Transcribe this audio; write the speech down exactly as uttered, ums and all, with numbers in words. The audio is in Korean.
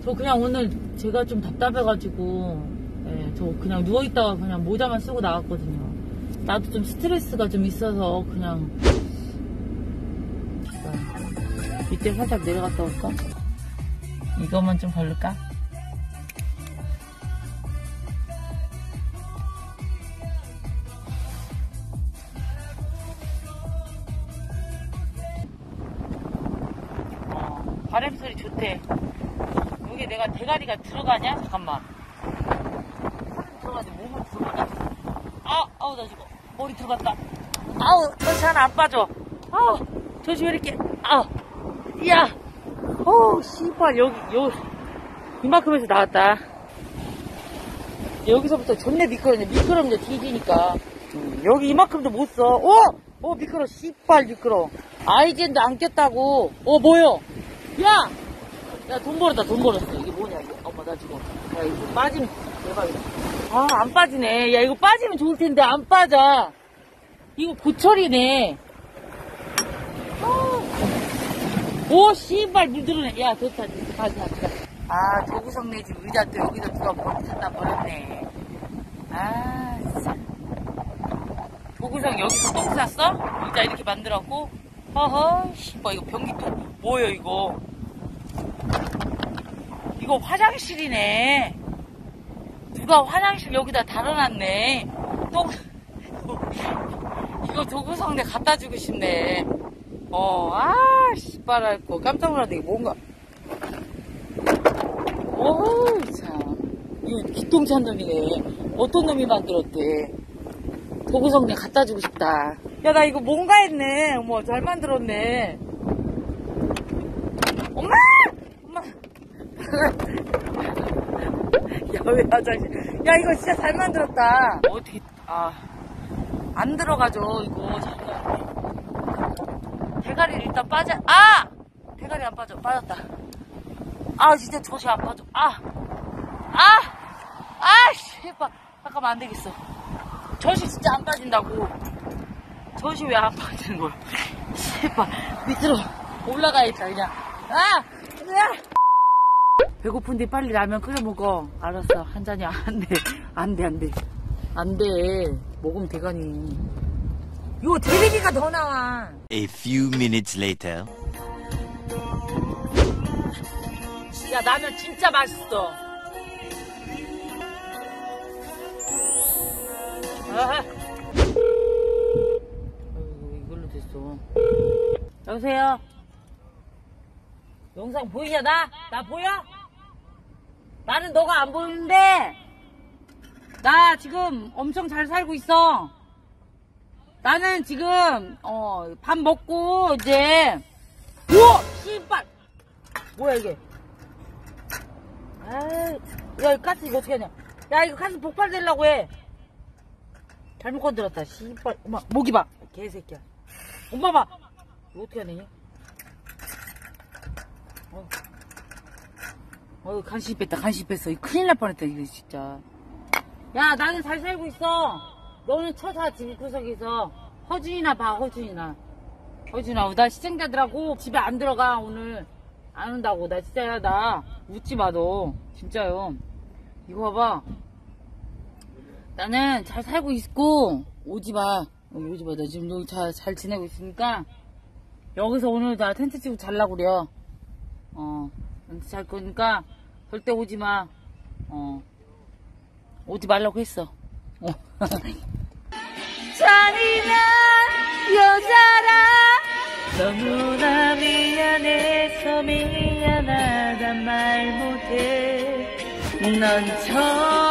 저 그냥 오늘 제가 좀 답답해가지고 예, 저 그냥 누워있다가 그냥 모자만 쓰고 나갔거든요. 나도 좀 스트레스가 좀 있어서 그냥 밑에 살짝 내려갔다 올까? 이거만 좀 바를까? 어, 바람 소리 좋대. 여기 내가 대가리가 들어가냐? 잠깐만. 들어가지, 몸을 들어가냐? 아, 아우, 나 지금 머리 들어갔다. 아우, 젖이 하나 안 빠져. 아우, 젖이 왜 이렇게, 아우, 이야. 어우, 씨발, 여기, 여기, 이만큼에서 나왔다. 여기서부터 존내 미끄러워. 미끄러운데 뒤지니까. 음, 여기 이만큼도 못 써. 오! 오, 미끄러워. 씨발, 미끄러워. 아이젠도 안 꼈다고. 어, 뭐요? 야! 야, 돈 벌었다, 돈 벌었어. 이게 뭐냐, 이거. 엄마, 나 지금. 야, 이거 빠지면 대박이다. 아, 안 빠지네. 야, 이거 빠지면 좋을 텐데, 안 빠져. 이거 고철이네. 오, 씨발, 물 들어오네. 야, 됐다. 가, 가, 가. 아, 조구석 내 집 의자 또 여기다 누가 버리 갖다 버렸네. 아, 진짜. 조구석 여기서 똥 쌌어? 의자 이렇게 만들었고. 허허, 씨발, 이거 변기통. 뭐예요, 이거? 이거 화장실이네. 누가 화장실 여기다 달아놨네. 똥. 이거 조구석내 갖다 주고 싶네. 어, 아, 씨발, 앓고 깜짝 놀랐네. 이거 뭔가. 어우, 참. 이거 기똥찬 놈이네. 어떤 놈이 만들었대. 도구성내 갖다 주고 싶다. 야, 나 이거 뭔가 했네. 어머, 잘 만들었네. 엄마! 엄마! 야, 왜 화장실. 야, 이거 진짜 잘 만들었다. 어떻게, 아. 안 들어가죠, 이거. 잠깐. 대가리를 일단 빠져. 아! 대가리 안 빠져. 빠졌다. 아, 진짜 젖이 안 빠져. 아! 아! 아! 씨발. 잠깐만, 안 되겠어. 젖이 진짜 안 빠진다고. 젖이 왜 안 빠지는 거야? 씨발. 밑으로 올라가야겠다, 그냥. 아! 그냥! 배고픈데 빨리 라면 끓여 먹어. 알았어. 한 잔이 안 돼. 안 돼, 안 돼. 안 돼. 먹으면 되가니. 이거 대리기가 더 나와. A few minutes later. 야, 라면 진짜 맛있어. 아하. 아이고, 이걸로 됐어. 여보세요? 영상 보이냐, 나? 나 보여? 나는 너가 안 보이는데, 나 지금 엄청 잘 살고 있어. 나는 지금, 어, 밥 먹고, 이제, 우와! 씨발! 뭐야, 이게? 아이, 야, 이 가스 이거 어떻게 하냐? 야, 이거 가스 폭발되려고 해. 잘못 건드렸다. 씨발. 엄마, 모기 봐. 개새끼야. 엄마 봐. 이거 어떻게 하냐? 어. 어, 간식 뺐다, 간식 뺐어. 이거 큰일 날 뻔했다, 이거 진짜. 야, 나는 잘 살고 있어. 너는 처자 집구석에서 허준이나 봐, 허준이나. 허준아, 나 시청자들하고 집에 안 들어가, 오늘. 안 온다고. 나 진짜야, 나. 웃지 마, 너. 진짜요. 이거 봐봐. 나는 잘 살고 있고, 오지 마. 여기 오지 마. 나 지금 여기 잘, 잘 지내고 있으니까, 여기서 오늘 나 텐트 치고 잘라고 그래. 어. 텐트 잘 거니까, 절대 오지 마. 어. 오지 말라고 했어. 어. 잔인한 여자라 너무나 미안해서 미안하단 말 못해 넌 저